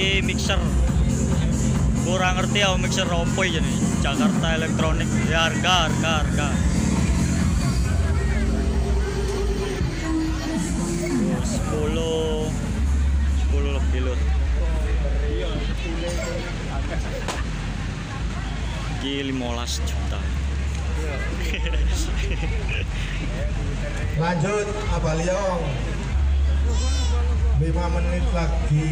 Iki mixer. Kurang ngerti ya mixer opo ya nih. Jakarta Elektronik. Ya harga. 10 lebih loh. Iki 15 juta. Lanjut Abaliong 5 menit lagi.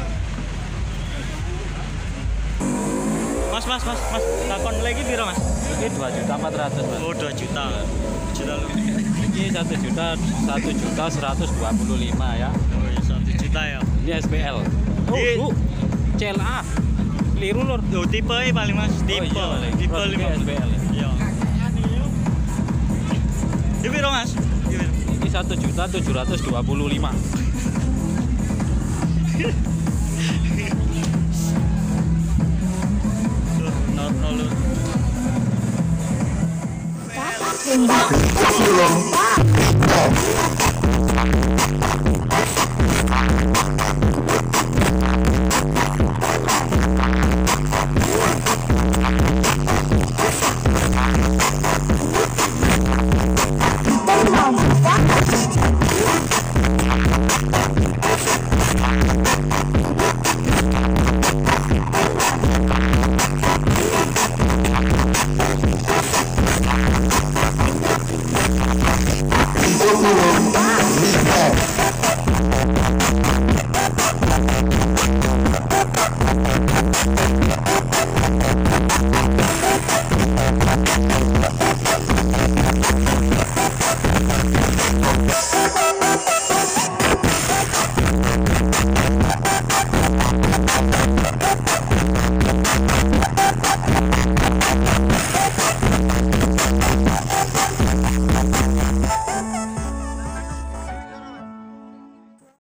Mas, takon lagi piro Mas? Ini 2.400.000 Mas. Oh 2 juta. Juta lu. Ini 1.125.000 ya. Oh ya 1 juta ya. Ini SPL. Iya. Oh, CLA. Keliru lur. Yo tipe paling Mas, tipe. Oh, iya, Tipe Cross 50. SPL. Iya. Ini piro Mas? Ini 1.725.000. Nol.